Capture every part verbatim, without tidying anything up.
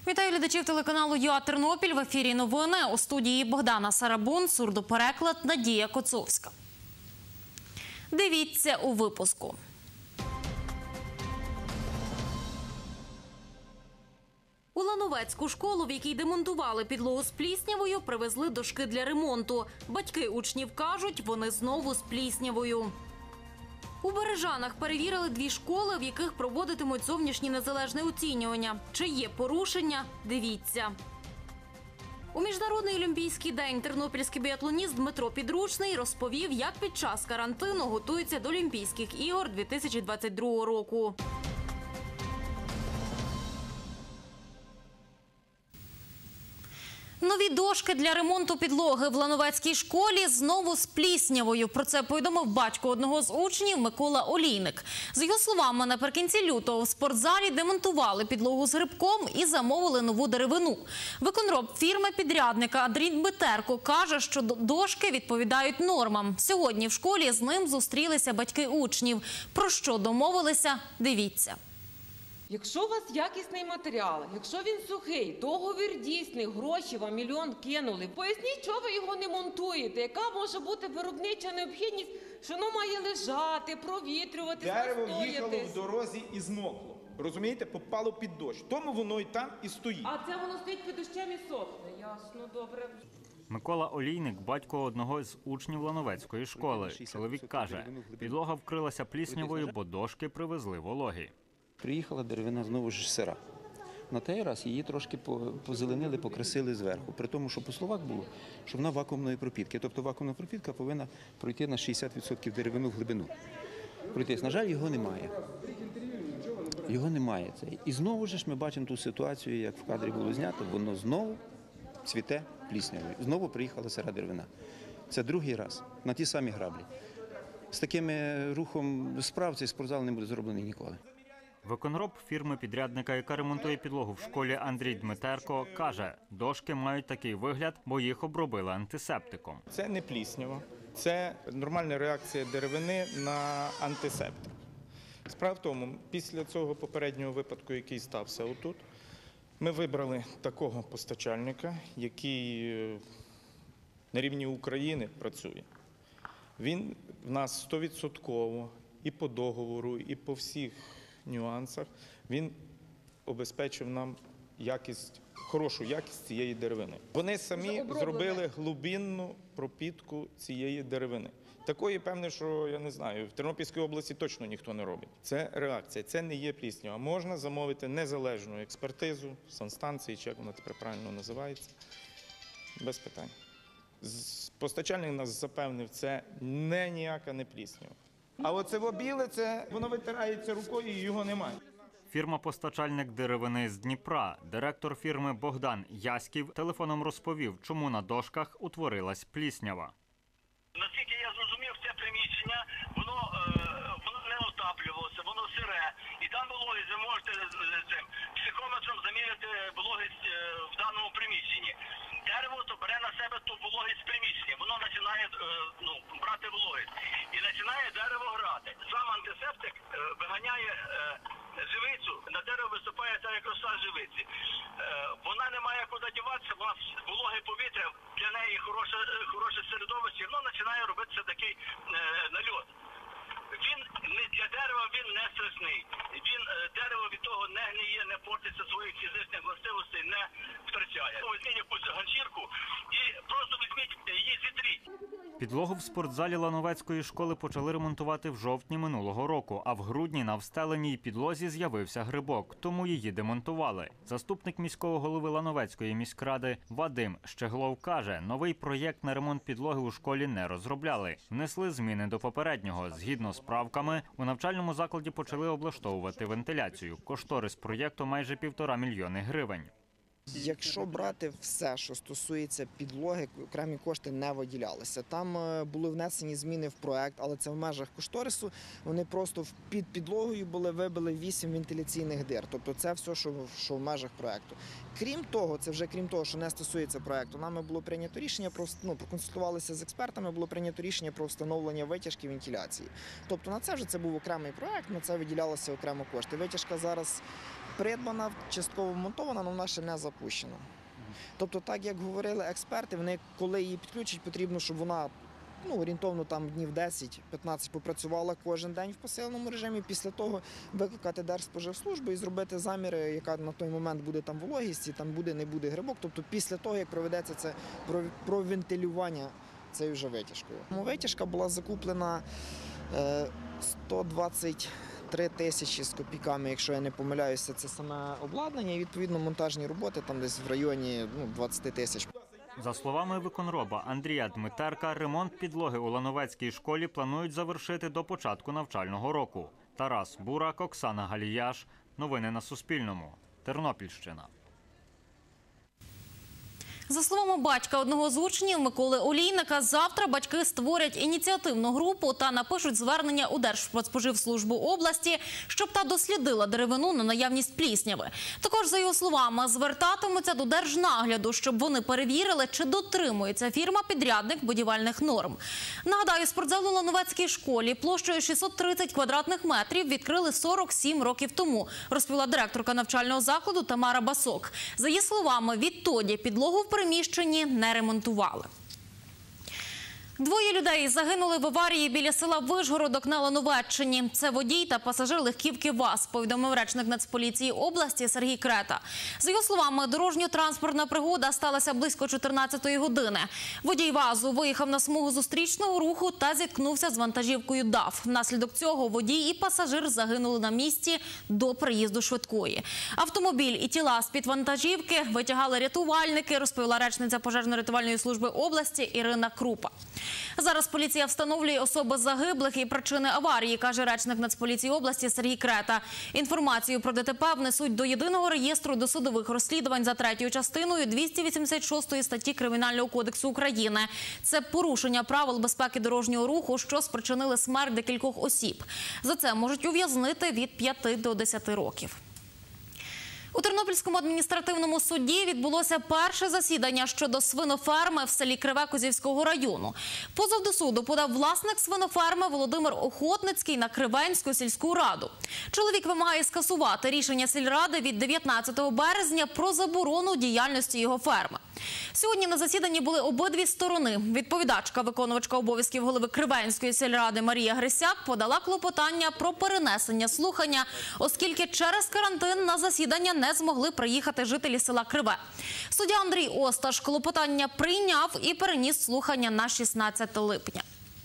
Вітаю глядачів телеканалу ЮА Тернопіль. В ефірі новини. У студії Богдана Сарабун, сурдопереклад Надія Коцовська. Дивіться у випуску. У Лановецьку школу, в якій демонтували підлогу з пліснявою, привезли дошки для ремонту. Батьки учнів кажуть, вони знову з пліснявою. У Бережанах перевірили дві школи, в яких проводитимуть зовнішнє незалежне оцінювання. Чи є порушення? Дивіться. У Міжнародний олімпійський день тернопільський біатлоніст Дмитро Підручний розповів, як під час карантину готуються до Олімпійських ігор дві тисячі двадцять другого року. Нові дошки для ремонту підлоги в Лановецькій школі знову з пліснявою. Про це повідомив батько одного з учнів Микола Олійник. За його словами, наприкінці лютого в спортзалі демонтували підлогу з грибком і замовили нову деревину. Виконроб фірми-підрядника Андрій Дмитерко каже, що дошки відповідають нормам. Сьогодні в школі з ним зустрілися батьки учнів. Про що домовилися – дивіться. Якщо у вас якісний матеріал, якщо він сухий, договір дійсний, гроші вам мільйон кинули, поясніть, чого ви його не монтуєте, яка може бути виробнича необхідність, що воно має лежати, провітрюватися, дерево настоятись. їхало в дорозі і змокло. Розумієте, попало під дощ. Тому воно і там і стоїть. А це воно стоїть під дощем і сохне. Ясно, добре. Микола Олійник – батько одного з учнів Лановецької школи. Чоловік каже, підлога вкрилася пліснявою, бо дошки привезли вологі. Приїхала деревина знову ж сира. На той раз її трошки позеленили, покрасили зверху. При тому, що по словах було, що вона вакуумної пропітки. Тобто вакуумна пропітка повинна пройти на шістдесят відсотків деревину в глибину. Пройтись. На жаль, його немає. Його немає. І знову ж ми бачимо ту ситуацію, як в кадрі було знято, воно знову цвіте пліснявою. Знову приїхала сира деревина. Це другий раз, на ті самі граблі. З таким рухом справ цей спортзал не буде зроблений ніколи. Виконроб фірми-підрядника, яка ремонтує підлогу в школі, Андрій Дмитерко, каже, дошки мають такий вигляд, бо їх обробили антисептиком. Це не пліснява, це нормальна реакція деревини на антисептик. Справа в тому, після цього попереднього випадку, який стався отут, ми вибрали такого постачальника, який на рівні України працює. Він в нас стовідсотково і по договору, і по всіх нюансах, він обезпечив нам якість, хорошу якість цієї деревини. Вони самі зробили глибинну пропітку цієї деревини. Такої, певне, що, я не знаю, в Тернопільській області точно ніхто не робить. Це реакція, це не є пліснява. Можна замовити незалежну експертизу, санстанції, чи як вона тепер правильно називається, без питань. Постачальник нас запевнив, це не ніяка не пліснява. А оце біле, це воно витирається рукою і його немає. Фірма-постачальник деревини з Дніпра, директор фірми Богдан Яськів, телефоном розповів, чому на дошках утворилась пліснява. Наскільки я зрозумів, це приміщення, воно, е, воно не отаплювалося, воно сире. І там вологість, ви можете цим психометром заміряти вологість в даному приміщенні. Дерево то бере на себе ту вологість приміщення, воно починає е, ну, брати вологість. І починає дерево грати. Сам антисептик е, виганяє е, живицю, на дерево виступає та як роса живиці. Е, вона не має куди діватися, вона вологе повітря, для неї хороше, хороше середовище, воно починає робитися такий е, нальот. Він не для дерева, він не страшний. Він дерево від того не гниє, не портиться, своїх фізичних властивостей не втрачає. Візьміть якусь ганчірку і просто візьміть її зітріть. Підлогу в спортзалі Лановецької школи почали ремонтувати в жовтні минулого року, а в грудні на встеленій підлозі з'явився грибок, тому її демонтували. Заступник міського голови Лановецької міськради Вадим Щеглов каже, новий проєкт на ремонт підлоги у школі не розробляли. Внесли зміни до попереднього. Згідно з правками, у навчальному закладі почали облаштовувати вентиляцію. Кошторис проєкту майже півтора мільйони гривень. Якщо брати все, що стосується підлоги, окремі кошти не виділялися. Там були внесені зміни в проект, але це в межах кошторису. Вони просто під підлогою були вибили вісім вентиляційних дир. Тобто це все, що, що в межах проекту. Крім того, це вже крім того, що не стосується проекту, нами було прийнято рішення, про, ну, проконсультувалися з експертами, було прийнято рішення про встановлення витяжки вентиляції. Тобто на це вже це був окремий проект, на це виділялося окремо кошти. Витяжка зараз придбана, частково монтована, але вона ще не запущена. Тобто, так як говорили експерти, вони, коли її підключать, потрібно, щоб вона ну, орієнтовно там днів десять-п'ятнадцять попрацювала кожен день в посиленому режимі. Після того викликати Держспоживслужбу і зробити заміри, яка на той момент буде там вологість, і там буде, не буде грибок. Тобто після того, як проведеться це провентилювання цією вже витяжкою. Витяжка була закуплена е, сто двадцять три тисячі з копійками, якщо я не помиляюся, це саме обладнання. І відповідно монтажні роботи там десь в районі ну, двадцять тисяч. За словами виконроба Андрія Дмитерка, ремонт підлоги у Лановецькій школі планують завершити до початку навчального року. Тарас Бурак, Оксана Галіяш. Новини на Суспільному. Тернопільщина. За словами батька одного з учнів Миколи Олійника, завтра батьки створять ініціативну групу та напишуть звернення у Держпродспоживслужбу області, щоб та дослідила деревину на наявність плісняви. Також, за його словами, звертатимуться до Держнагляду, щоб вони перевірили, чи дотримується фірма-підрядник будівельних норм. Нагадаю, спортзал у Лановецькій школі площею шістсот тридцять квадратних метрів відкрили сорок сім років тому, розповіла директорка навчального закладу Тамара Басок. За її словами, відтоді підлогу в приміщенні не ремонтували. Двоє людей загинули в аварії біля села Вишгородок на Лановеччині. Це водій та пасажир легківки ВАЗ, повідомив речник Нацполіції області Сергій Крета. За його словами, дорожньо-транспортна пригода сталася близько чотирнадцятої години. Водій ВАЗу виїхав на смугу зустрічного руху та зіткнувся з вантажівкою ДАФ. Внаслідок цього водій і пасажир загинули на місці до приїзду швидкої. Автомобіль і тіла з-під вантажівки витягали рятувальники, розповіла речниця пожежно-рятувальної служби області Ірина Крупа. Зараз поліція встановлює особи загиблих і причини аварії, каже речник Нацполіції області Сергій Крета. Інформацію про ДТП внесуть до єдиного реєстру досудових розслідувань за третьою частиною двісті вісімдесят шостої статті Кримінального кодексу України. Це порушення правил безпеки дорожнього руху, що спричинили смерть декількох осіб. За це можуть ув'язнити від п'яти до десяти років. У Тернопільському адміністративному суді відбулося перше засідання щодо свиноферми в селі Криве Козівського району. Позов до суду подав власник свиноферми Володимир Охотницький на Кривенську сільську раду. Чоловік вимагає скасувати рішення сільради від дев'ятнадцятого березня про заборону діяльності його ферми. Сьогодні на засіданні були обидві сторони. Відповідачка, виконувачка обов'язків голови Кривенської сільради Марія Грисяк подала клопотання про перенесення слухання, оскільки через карантин на засідання не змогли приїхати жителі села Криве. Суддя Андрій Осташ клопотання прийняв і переніс слухання на шістнадцяте липня.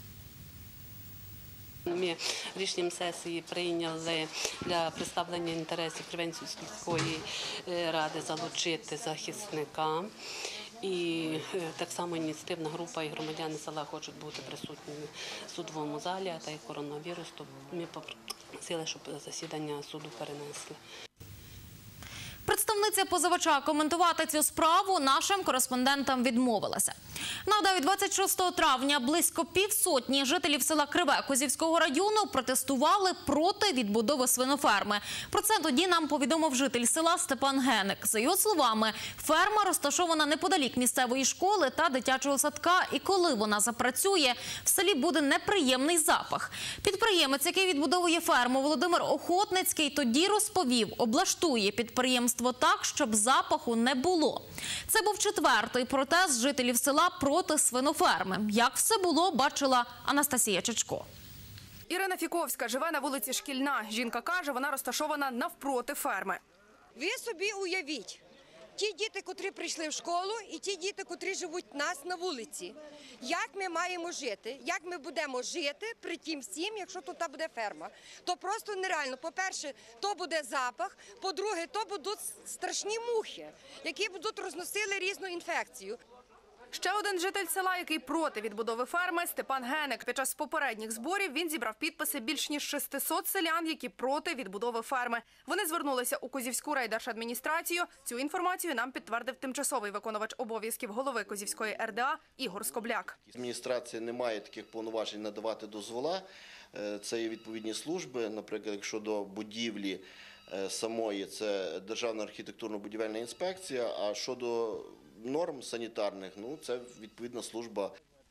Ми рішенням сесії прийняли для представлення інтересів Кривенської сільської ради залучити захисника. І так само ініціативна група і громадяни села хочуть бути присутніми в судовому залі, а та й коронавірус, то ми попросили, щоб засідання суду перенесли. Представниця позивача коментувати цю справу нашим кореспондентам відмовилася. Нагадаю, двадцять шостого травня близько півсотні жителів села Криве Козівського району протестували проти відбудови свиноферми. Про це тоді нам повідомив житель села Степан Геник. За його словами, ферма розташована неподалік місцевої школи та дитячого садка, і коли вона запрацює, в селі буде неприємний запах. Підприємець, який відбудовує ферму, Володимир Охотницький, тоді розповів, облаштує підприємство так, щоб запаху не було. Це був четвертий протест жителів села проти свиноферми. Як все було, бачила Анастасія Чечко. Ірина Фіковська живе на вулиці Шкільна. Жінка каже, вона розташована навпроти ферми. Ви собі уявіть, ті діти, котрі прийшли в школу, і ті діти, котрі живуть у нас на вулиці. Як ми маємо жити? Як ми будемо жити при тім всім, якщо тут буде ферма? То просто нереально. По-перше, то буде запах. По-друге, то будуть страшні мухи, які будуть розносили різну інфекцію. Ще один житель села, який проти відбудови ферми – Степан Геник. Під час попередніх зборів він зібрав підписи більш ніж шестисот селян, які проти відбудови ферми. Вони звернулися у Козівську райдержадміністрацію. Цю інформацію нам підтвердив тимчасовий виконувач обов'язків голови Козівської ер де а Ігор Скобляк. Адміністрація не має таких повноважень надавати дозвола. Це є відповідні служби, наприклад, якщо до будівлі самої – це Державна архітектурно-будівельна інспекція, а щодо норм санітарних, ну, це відповідна служба.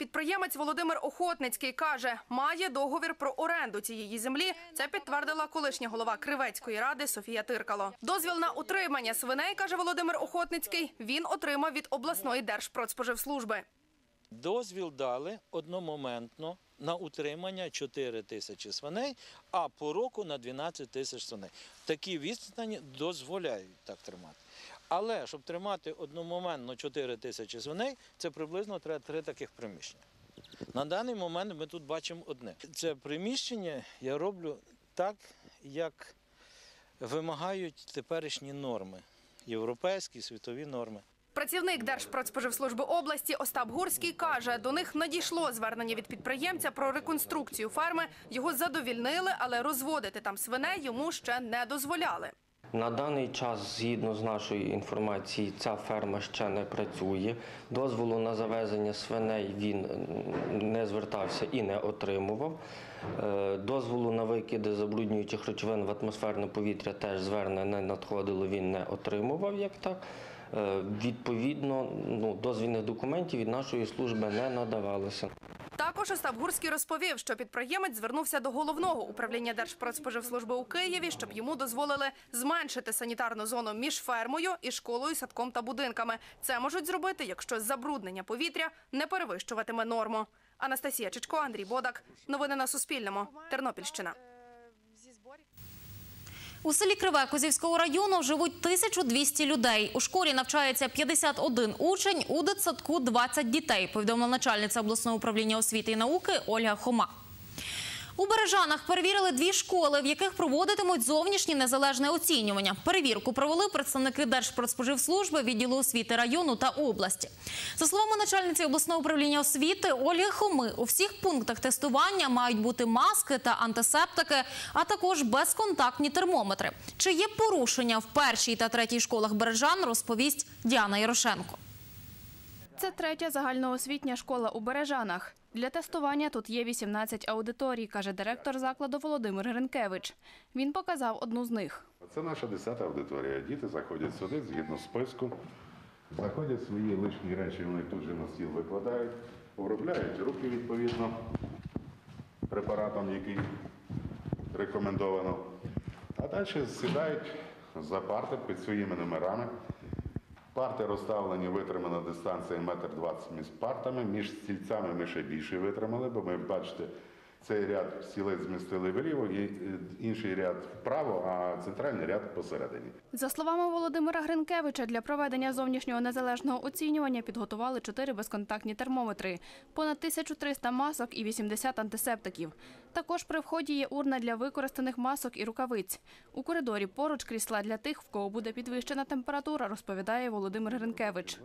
підприємець Володимир Охотницький каже, має договір про оренду цієї землі. Це підтвердила колишня голова Кривецької ради Софія Тиркало. Дозвіл на утримання свиней, каже Володимир Охотницький, він отримав від обласної Держпродспоживслужби. Дозвіл дали одномоментно на утримання чотири тисячі свиней, а по року на дванадцять тисяч свиней. Такі відстані дозволяють так тримати. Але, щоб тримати одномоментно чотири тисячі свиней, це приблизно треба три таких приміщення. На даний момент ми тут бачимо одне. Це приміщення я роблю так, як вимагають теперішні норми, європейські, світові норми. Працівник Держпродспоживслужби області Остап Гурський каже, до них надійшло звернення від підприємця про реконструкцію ферми. Його задовільнили, але розводити там свиней йому ще не дозволяли. На даний час, згідно з нашої інформації, ця ферма ще не працює. Дозволу на завезення свиней він не звертався і не отримував. Дозволу на викиди забруднюючих речовин в атмосферне повітря теж звернення не надходило, він не отримував як так. Відповідно, ну, дозвільних документів від нашої служби не надавалося. Також Остап Гурський розповів, що підприємець звернувся до головного управління Держпродспоживслужби у Києві, щоб йому дозволили зменшити санітарну зону між фермою і школою, садком та будинками. Це можуть зробити, якщо забруднення повітря не перевищуватиме норму. Анастасія Чичко, Андрій Бодак. Новини на Суспільному. Тернопільщина. У селі Криве Козівського району живуть тисяча двісті людей. У школі навчається п'ятдесят один учень, у дитсадку двадцять дітей, повідомила начальниця обласного управління освіти і науки Ольга Хома. У Бережанах перевірили дві школи, в яких проводитимуть зовнішнє незалежне оцінювання. Перевірку провели представники Держпродспоживслужби, відділу освіти району та області. За словами начальниці обласного управління освіти Ольги Хоми, у всіх пунктах тестування мають бути маски та антисептики, а також безконтактні термометри. Чи є порушення в першій та третій школах Бережан, розповість Діана Ярошенко. Це третя загальноосвітня школа у Бережанах. Для тестування тут є вісімнадцять аудиторій, каже директор закладу Володимир Гринкевич. Він показав одну з них. Це наша десята аудиторія. Діти заходять сюди згідно списку, заходять свої лишні речі, вони тут же на стіл викладають, обробляють руки відповідно препаратом, який рекомендовано. А далі сідають за парти під своїми номерами. Парти розставлені, витримана дистанція метр двадцять між партами. Між стільцями ми ще більше витримали, бо ми, бачите, цей ряд стілець змістили вліво, і інший ряд вправо, а центральний ряд посередині. За словами Володимира Гринкевича, для проведення зовнішнього незалежного оцінювання підготували чотири безконтактні термометри, понад тисячу триста масок і вісімдесят антисептиків. Також при вході є урна для використаних масок і рукавиць. У коридорі поруч крісла для тих, в кого буде підвищена температура, розповідає Володимир Гринкевич.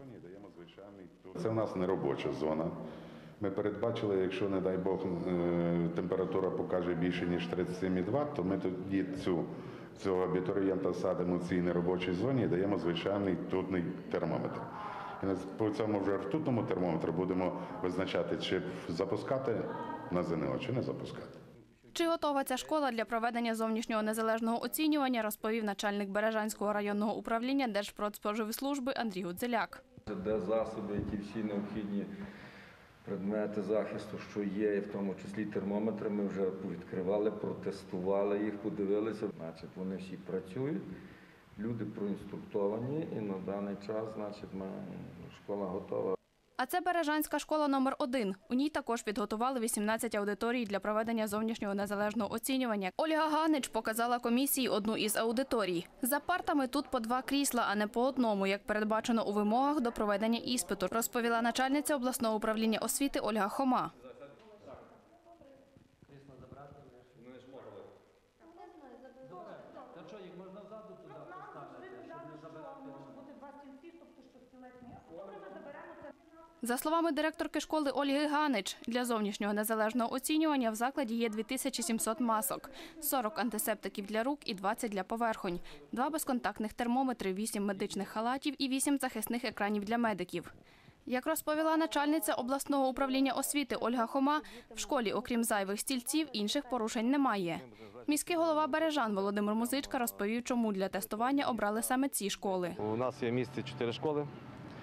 Це в нас не робоча зона. Ми передбачили, якщо, не дай Бог, температура покаже більше, ніж тридцять сім і два, то ми тоді цю, цього абітурієнта садимо в цій неробочій зоні і даємо звичайний ртутний термометр. І по цьому вже ртутному термометру будемо визначати, чи запускати на ЗНО, чи не запускати. Чи готова ця школа для проведення зовнішнього незалежного оцінювання, розповів начальник Бережанського районного управління Держпродспоживслужби Андрій Гудзеляк. Де засоби, які всі необхідні предмети захисту, що є, і в тому числі термометри, ми вже відкривали, протестували їх, подивилися. Значить, вони всі працюють, люди проінструктовані, і на даний час, значить, ми, школа готова. А це Бережанська школа номер один. У ній також підготували вісімнадцять аудиторій для проведення зовнішнього незалежного оцінювання. Ольга Ганич показала комісії одну із аудиторій. За партами тут по два крісла, а не по одному, як передбачено у вимогах до проведення іспиту, розповіла начальниця обласного управління освіти Ольга Хома. За словами директорки школи Ольги Ганич, для зовнішнього незалежного оцінювання в закладі є дві тисячі сімсот масок, сорок антисептиків для рук і двадцять для поверхонь, два безконтактних термометри, вісім медичних халатів і вісім захисних екранів для медиків. Як розповіла начальниця обласного управління освіти Ольга Хома, в школі, окрім зайвих стільців, інших порушень немає. Міський голова Бережан Володимир Музичка розповів, чому для тестування обрали саме ці школи. У нас є в місті чотири школи.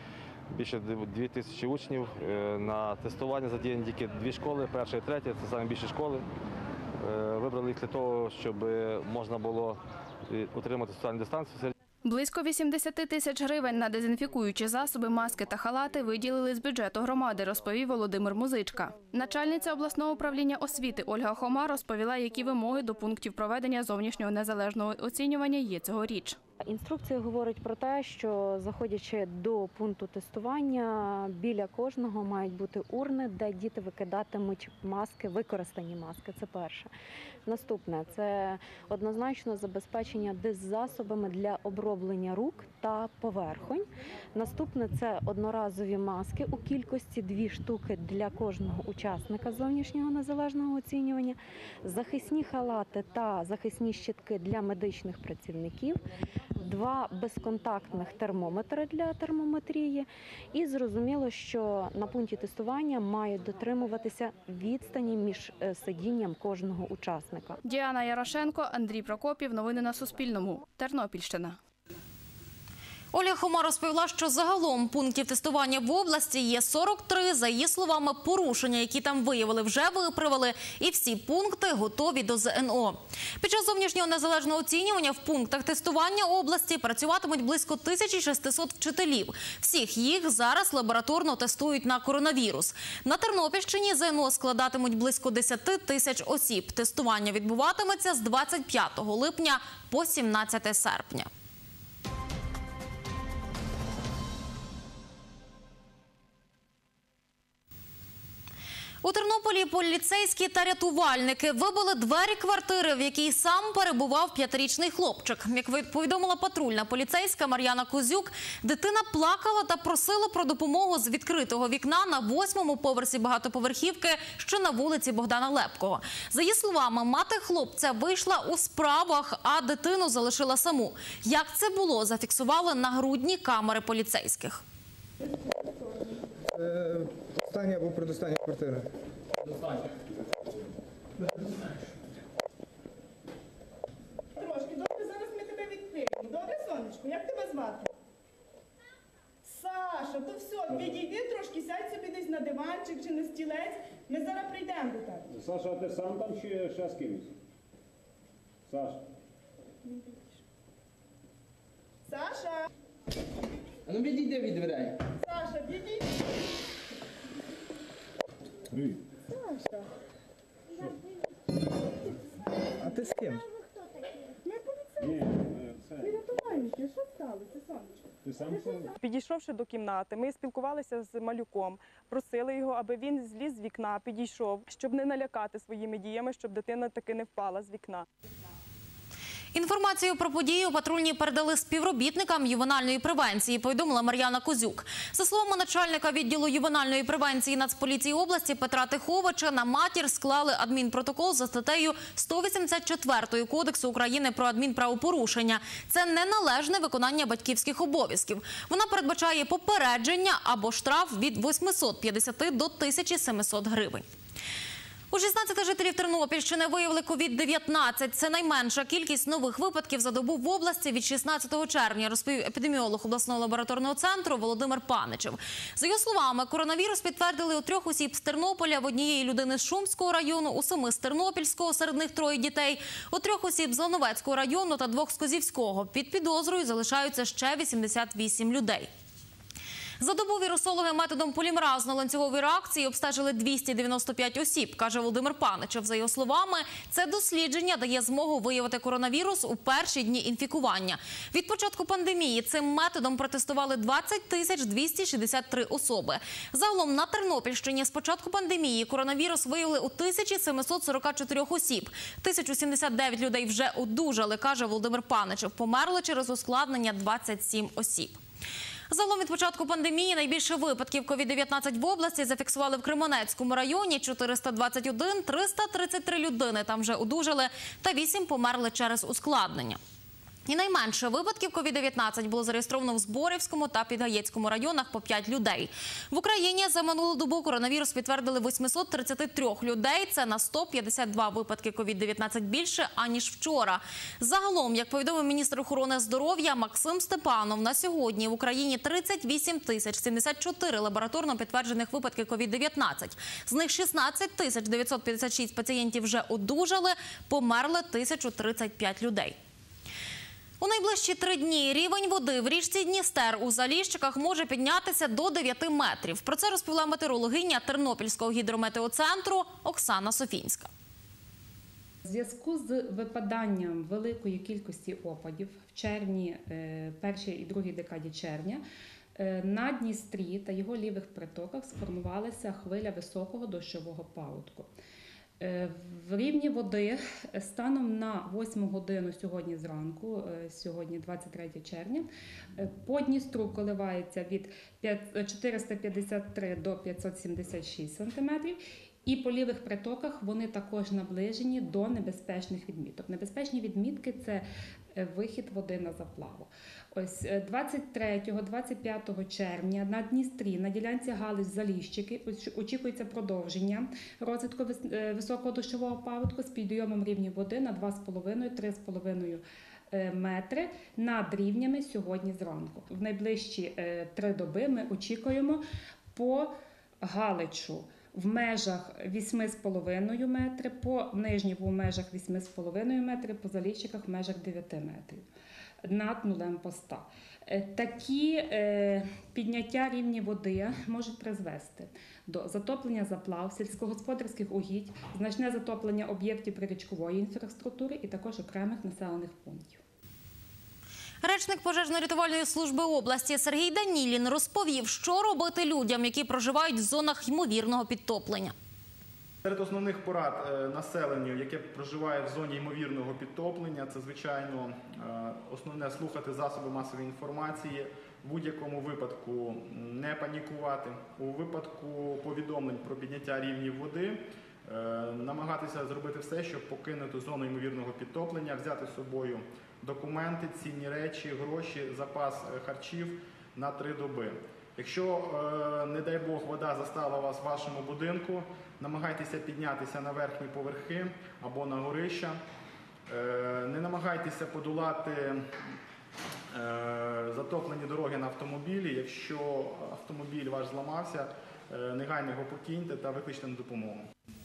більше дві тисячі учнів. На тестування задіяні тільки дві школи, перша і третя, це найбільші школи. Вибрали їх для того, щоб можна було утримати соціальну дистанцію. Близько вісімдесят тисяч гривень на дезінфікуючі засоби, маски та халати виділили з бюджету громади, розповів Володимир Музичка. Начальниця обласного управління освіти Ольга Хома розповіла, які вимоги до пунктів проведення зовнішнього незалежного оцінювання є цьогоріч. Інструкція говорить про те, що, заходячи до пункту тестування, біля кожного мають бути урни, де діти викидатимуть маски, використані маски. Це перше. Наступне – це однозначно забезпечення деззасобами для оброблення рук та поверхонь. Наступне – це одноразові маски у кількості дві штуки для кожного учасника зовнішнього незалежного оцінювання, захисні халати та захисні щитки для медичних працівників, два безконтактних термометри для термометрії і зрозуміло, що на пункті тестування мають дотримуватися відстані між сидінням кожного учасника. Діана Ярошенко, Андрій Прокопів. Новини на Суспільному. Тернопільщина. Ольга Хома розповіла, що загалом пунктів тестування в області є сорок три. За її словами, порушення, які там виявили, вже виправили, і всі пункти готові до зе ен о. Під час зовнішнього незалежного оцінювання в пунктах тестування області працюватимуть близько тисячі шестисот вчителів. Всіх їх зараз лабораторно тестують на коронавірус. На Тернопільщині зе ен о складатимуть близько десяти тисяч осіб. Тестування відбуватиметься з двадцять п'ятого липня по сімнадцяте серпня. У Тернополі поліцейські та рятувальники вибили двері квартири, в якій сам перебував п'ятирічний хлопчик. Як повідомила патрульна поліцейська Мар'яна Козюк, дитина плакала та просила про допомогу з відкритого вікна на восьмому поверсі багатоповерхівки, що на вулиці Богдана Лепкого. За її словами, мати хлопця вийшла у справах, а дитину залишила саму. Як це було, зафіксували нагрудні камери поліцейських. Остання або предостання квартира. Трошки, добре, зараз ми тебе відкриємо. Добре, сонечко, як тебе звати? Саша, то все, відійди трошки, сядь собі десь на диванчик чи на стілець. Ми зараз прийдемо до тебе. Саша, а ти сам там чи ще з кимось? Саша. Саша! А ну відійди від дверей. Саша, відійди. Привіт. Саша. А ти з ким? Ми поліцейські. Ми рятувальники. Що сталося, сонечко? Ти сам? Підійшовши до кімнати, ми спілкувалися з малюком, просили його, аби він зліз з вікна, підійшов, щоб не налякати своїми діями, щоб дитина таки не впала з вікна. Інформацію про подію патрульні передали співробітникам ювенальної превенції, повідомила Мар'яна Козюк. За словами начальника відділу ювенальної превенції Нацполіції області Петра Тиховича, на матір склали адмінпротокол за статтею сто вісімдесят чотири Кодексу України про адмінправопорушення. Це неналежне виконання батьківських обов'язків. Вона передбачає попередження або штраф від восьмисот п'ятдесяти до тисячі семисот гривень. У шістнадцяти жителів Тернопільщини виявили ковід дев'ятнадцять. Це найменша кількість нових випадків за добу в області від шістнадцятого червня, розповів епідеміолог обласного лабораторного центру Володимир Паничев. За його словами, коронавірус підтвердили у трьох осіб з Тернополя, в однієї людини з Шумського району, у семи з Тернопільського, серед них троє дітей, у трьох осіб з Лановецького району та двох з Козівського. Під підозрою залишаються ще вісімдесят вісім людей. За добу вірусологи методом полімеразно-ланцюгової реакції обстежили двісті дев'яносто п'ять осіб, каже Володимир Паничев. За його словами, це дослідження дає змогу виявити коронавірус у перші дні інфікування. Від початку пандемії цим методом протестували двадцять тисяч двісті шістдесят три особи. Загалом на Тернопільщині з початку пандемії коронавірус виявили у тисячі семисот сорока чотирьох осіб. тисяча сімдесят дев'ять людей вже одужали, каже Володимир Паничев. Померли через ускладнення двадцять сім осіб. Загалом від початку пандемії найбільше випадків ковід дев'ятнадцять в області зафіксували в Кременецькому районі – чотириста двадцять один, триста тридцять три людини там вже одужали та вісім померли через ускладнення. І найменше випадків ковід дев'ятнадцять було зареєстровано в Зборівському та Підгаєцькому районах по п'ять людей. В Україні за минулу добу коронавірус підтвердили вісімсот тридцять три людей. Це на сто п'ятдесят два випадки ковід дев'ятнадцять більше, аніж вчора. Загалом, як повідомив міністр охорони здоров'я Максим Степанов, на сьогодні в Україні тридцять вісім тисяч сімдесят чотири лабораторно підтверджених випадки ковід дев'ятнадцять. З них шістнадцять тисяч дев'ятсот п'ятдесят шість пацієнтів вже одужали, померли тисяча тридцять п'ять людей. У найближчі три дні рівень води в річці Дністер у Заліщиках може піднятися до дев'яти метрів. Про це розповіла метеорологиня Тернопільського гідрометеоцентру Оксана Софінська. У зв'язку з випаданням великої кількості опадів в червні, першій і другій декаді червня, на Дністрі та його лівих притоках сформувалася хвиля високого дощового паводку. В рівні води станом на восьму годину сьогодні зранку, сьогодні двадцять третє червня, по Дністру коливається від чотириста п'ятдесят три до п'ятсот сімдесят шість сантиметрів. І по лівих притоках вони також наближені до небезпечних відміток. Небезпечні відмітки – це вихід води на заплаву. Ось двадцять третього - двадцять п'ятого червня на Дністрі, на ділянці Галич-Заліщики, очікується продовження розвитку високого дощового паводку з підйомом рівня води на два з половиною - три з половиною метри над рівнями сьогодні зранку. В найближчі три доби ми очікуємо по Галичу в межах вісьми з половиною метри, по Нижньому в межах вісьми з половиною метри, по Заліщиках в межах дев'яти метрів над нулем поста. Такі е, підняття рівня води можуть призвести до затоплення заплав, сільськогосподарських угідь, значне затоплення об'єктів прирічкової інфраструктури і також окремих населених пунктів. Речник пожежно-рятувальної служби області Сергій Данілін розповів, що робити людям, які проживають в зонах ймовірного підтоплення. Серед основних порад населенню, яке проживає в зоні ймовірного підтоплення, це, звичайно, основне – слухати засоби масової інформації, в будь-якому випадку не панікувати, у випадку повідомлень про підняття рівнів води намагатися зробити все, щоб покинути зону ймовірного підтоплення, взяти з собою документи, цінні речі, гроші, запас харчів на три доби. Якщо, не дай Бог, вода застала вас в вашому будинку, намагайтеся піднятися на верхні поверхи або на горища. Не намагайтеся подолати затоплені дороги на автомобілі. Якщо автомобіль ваш зламався, негайно його покиньте та викличте на допомогу.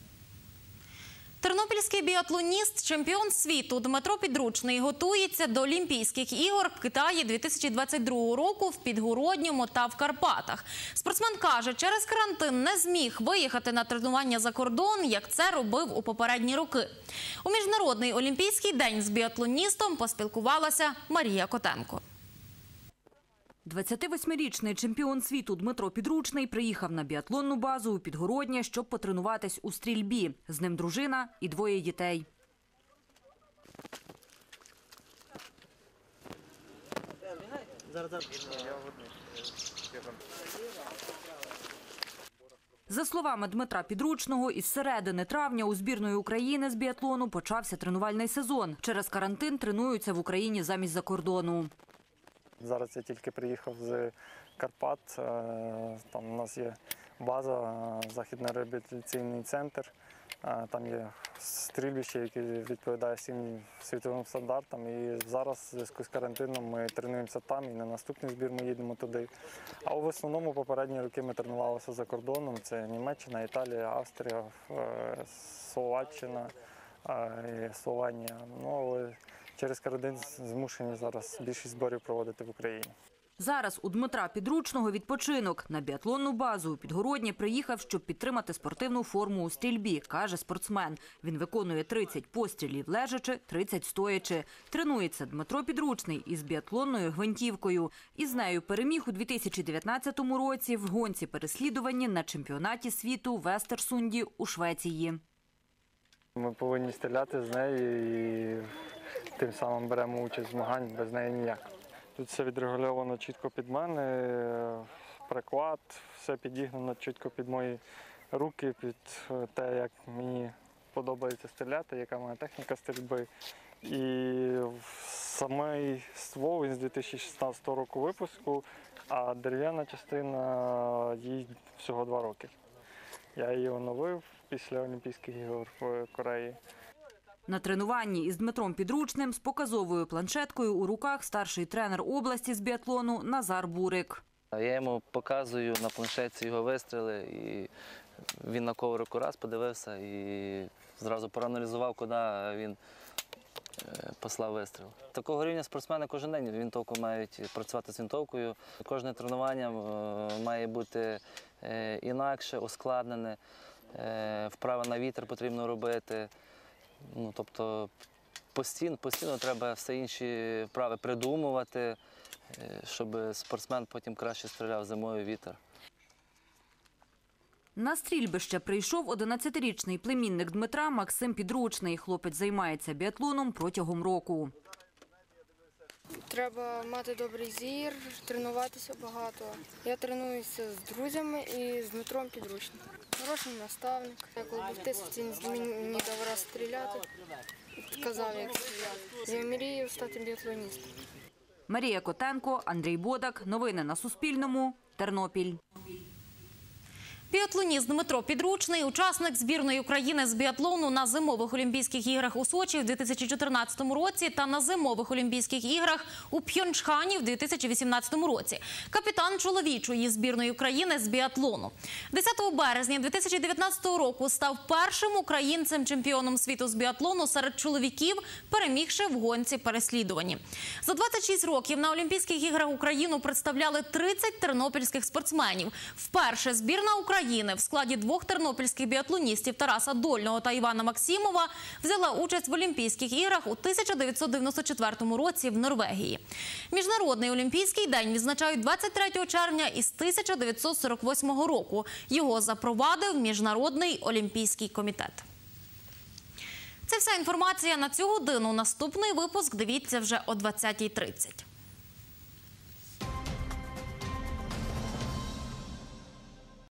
Тернопільський біатлоніст, чемпіон світу Дмитро Підручний готується до Олімпійських ігор в Китаї дві тисячі двадцять другого року в Підгородньому та в Карпатах. Спортсмен каже, через карантин не зміг виїхати на тренування за кордон, як це робив у попередні роки. У Міжнародний олімпійський день з біатлоністом поспілкувалася Марія Котенко. двадцятивосьмирічний чемпіон світу Дмитро Підручний приїхав на біатлонну базу у Підгороднє, щоб потренуватись у стрільбі. З ним дружина і двоє дітей. За словами Дмитра Підручного, із середини травня у збірної України з біатлону почався тренувальний сезон. Через карантин тренуються в Україні замість за кордону. Зараз я тільки приїхав з Карпат, там у нас є база, західний реабілітаційний центр, там є стрільбище, яке відповідає всім світовим стандартам. І зараз в зв'язку з карантином ми тренуємося там, і на наступний збір ми їдемо туди. А в основному попередні роки ми тренувалися за кордоном, це Німеччина, Італія, Австрія, Словаччина, Словенія. Ну, але через карантин змушені зараз більшість зборів проводити в Україні. Зараз у Дмитра Підручного відпочинок. На біатлонну базу у Підгороднє приїхав, щоб підтримати спортивну форму у стрільбі, каже спортсмен. Він виконує тридцять пострілів лежачи, тридцять стоячи. Тренується Дмитро Підручний із біатлонною гвинтівкою. Із нею переміг у дві тисячі дев'ятнадцятому році в гонці переслідування на чемпіонаті світу в Естерсунді у Швеції. Ми повинні стріляти з нею і тим самим беремо участь в змаганнях, без неї ніяк. Тут все відрегульовано чітко під мене, приклад, все підігнано чітко під мої руки, під те, як мені подобається стріляти, яка моя техніка стрільби. І Самий ствол він з дві тисячі шістнадцятого року випуску, а дерев'яна частина їй всього два роки. Я її оновив після Олімпійських ігор в Кореї. На тренуванні із Дмитром Підручним з показовою планшеткою у руках старший тренер області з біатлону Назар Бурик. Я йому показую на планшетці його вистріли, і він на коврику раз подивився і зразу проаналізував, куди він послав вистріл. Такого рівня спортсмени кожен день винтовку мають працювати з винтовкою. Кожне тренування має бути інакше, ускладнене, вправи на вітер потрібно робити. Ну, тобто постійно, постійно треба все інші вправи придумувати, щоб спортсмен потім краще стріляв зимою вітер. На стрільбище прийшов одинадцятирічний племінник Дмитра Максим Підручний. Хлопець займається біатлоном протягом року. Треба мати добрий зір, тренуватися багато. Я тренуюся з друзями і з Дмитром Підручним. Хороший наставник. Я коли був в Тисовці, він мені дав раз стріляти, казав, як стріляти. Я мрію стати біатлоністом. Марія Котенко, Андрій Бодак. Новини на Суспільному. Тернопіль. Біатлоніст Дмитро Підручний – учасник збірної України з біатлону на Зимових Олімпійських іграх у Сочі в дві тисячі чотирнадцятому році та на Зимових Олімпійських іграх у Пхьончхані в дві тисячі вісімнадцятому році. Капітан чоловічої збірної України з біатлону. десятого березня дві тисячі дев'ятнадцятого року став першим українцем-чемпіоном світу з біатлону серед чоловіків, перемігши в гонці переслідуванні. За двадцять шість років на Олімпійських іграх Україну представляли тридцять тернопільських спортсменів. Вперше збірна України України в складі двох тернопільських біатлоністів Тараса Дольного та Івана Максимова взяла участь в Олімпійських іграх у тисяча дев'ятсот дев'яносто четвертому році в Норвегії. Міжнародний Олімпійський день відзначають двадцять третього червня із тисяча дев'ятсот сорок восьмого року. Його запровадив Міжнародний Олімпійський комітет. Це вся інформація на цю годину. Наступний випуск дивіться вже о двадцятій тридцять.